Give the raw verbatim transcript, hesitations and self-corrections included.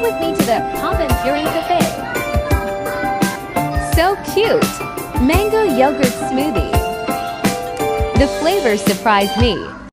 with me to the Pom Pom Purin Cafe. So cute! Mango yogurt smoothie. The flavor surprised me.